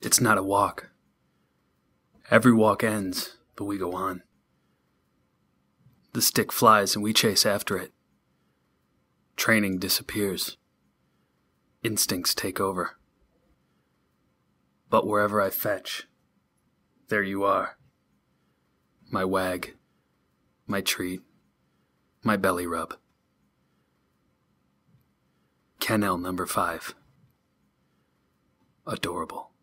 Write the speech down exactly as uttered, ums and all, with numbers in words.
It's not a walk. Every walk ends, but we go on. The stick flies and we chase after it. Training disappears. Instincts take over. But wherever I fetch, there you are. My wag, my treat, my belly rub. Kennel number five. Adorable.